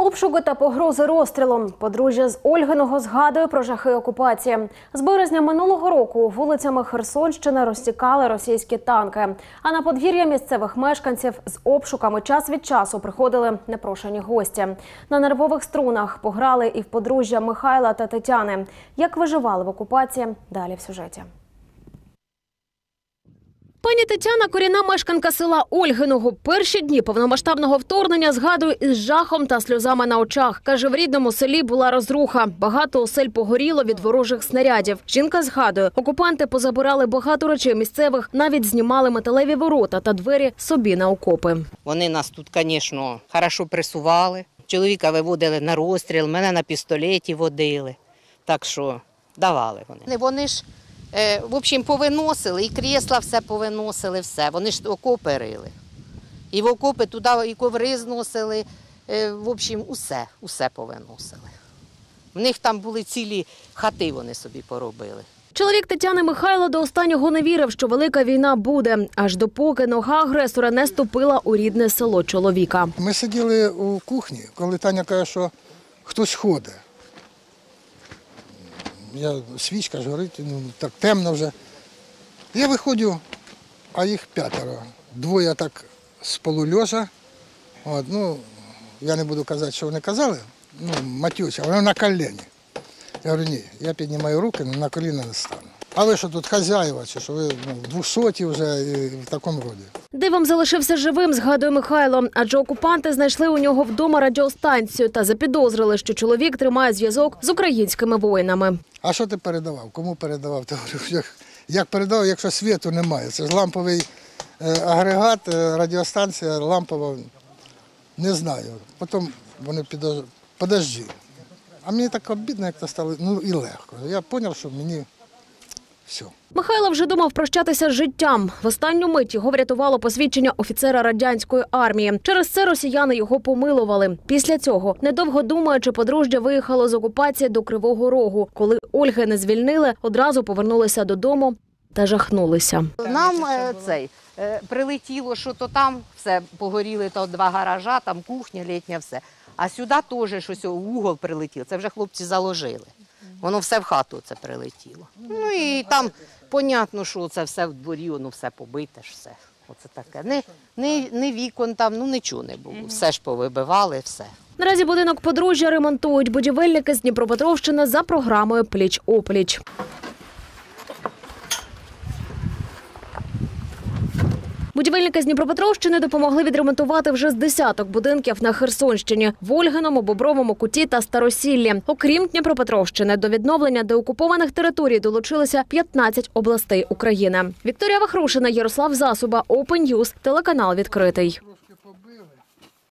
Обшуки та погрози розстрілом. Подружжя з Ольгиного згадує про жахи окупації. З березня минулого року вулицями Херсонщини розтікали російські танки. А на подвір'я місцевих мешканців з обшуками час від часу приходили непрошені гості. На нервових струнах пограли і в подружжя Михайла та Тетяни. Як виживали в окупації – далі в сюжеті. Пані Тетяна – корінна мешканка села Ольгиного. Перші дні повномасштабного вторгнення згадує із жахом та сльозами на очах. Каже, в рідному селі була розруха. Багато осель погоріло від ворожих снарядів. Жінка згадує, окупанти позабирали багато речей місцевих, навіть знімали металеві ворота та двері собі на окопи. Вони нас тут, звісно, хорошо пресували. Чоловіка виводили на розстріл, мене на пістолеті водили. Так що давали вони. Вони ж в общем, повиносили, і крісла все повиносили, все. Вони ж окопи рили. І в окопи туди і коври зносили, в общем, усе повиносили. В них там були цілі хати, вони собі поробили. Чоловік Тетяни Михайло до останнього не вірив, що велика війна буде, аж допоки нога агресора не ступила у рідне село чоловіка. Ми сиділи у кухні, коли Таня каже, що хтось ходить. Свічка ж горить, так темно вже. Я виходжу, а їх 5. Двоє так з полульожа. Я не буду казати, що вони казали, матюся, вони на коліні. Я говорю, ні, я піднімаю руки, на коліна не стану. А ви що тут хазяїва, чи що ви 200 вже і в такому роді? Дивом залишився живим, згадує Михайло, адже окупанти знайшли у нього вдома радіостанцію та запідозрили, що чоловік тримає зв'язок з українськими воїнами. А що ти передавав? Кому передавав? Як передавав, якщо світу немає? Це ж ламповий агрегат, радіостанція лампова, не знаю. Потім вони подожди. А мені так обідно, як це стало, і легко. Я зрозумів, що мені все. Михайло вже думав прощатися з життям. В останню мить його врятувало посвідчення офіцера радянської армії. Через це росіяни його помилували. Після цього, недовго думаючи, подружжя виїхало з окупації до Кривого Рогу. Коли Ольги не звільнили, одразу повернулися додому та жахнулися. Нам прилетіло, що то там все погоріли, то 2 гаража, там кухня літня, все. А сюди теж щось, угол прилетів, це вже хлопці заложили. Воно все в хату це прилетіло. І там, понятно, що це все в дворі, воно все побите, все. Оце таке. Ні вікон там, нічого не було. Все ж повибивали, все. Наразі будинок подружжя ремонтують будівельники з Дніпропетровщини за програмою «Пліч-опліч». Будівельники з Дніпропетровщини допомогли відремонтувати вже з десяток будинків на Херсонщині – в Ольгиному, Бобровому Куті та Старосіллі. Окрім Дніпропетровщини, до відновлення деокупованих територій долучилися 15 областей України. Вікторія Вахрушина, Ярослав Засуба, Open News, телеканал «Відкритий».